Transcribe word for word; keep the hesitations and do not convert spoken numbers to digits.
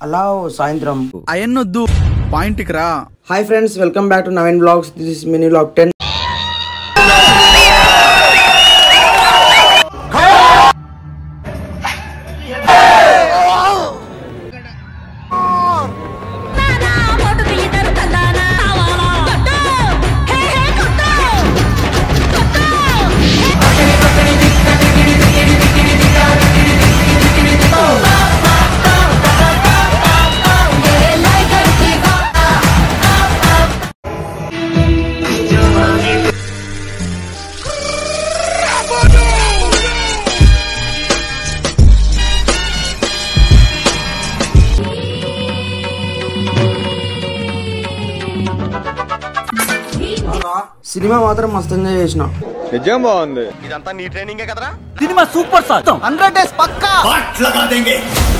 అలా సాయంత్రం అయన్నొద్దు పాయింట్ కి రా. Hi friends, welcome back to Naveen vlogs. This is mini vlog ten. Cinema మాత్రం మస్తు ఎంజాయ్ చేసిన. నిజం బాగుంది. ఇదంతా నీ ట్రైనింగే కదరా. Cinema super sir. Hundred days పక్కా.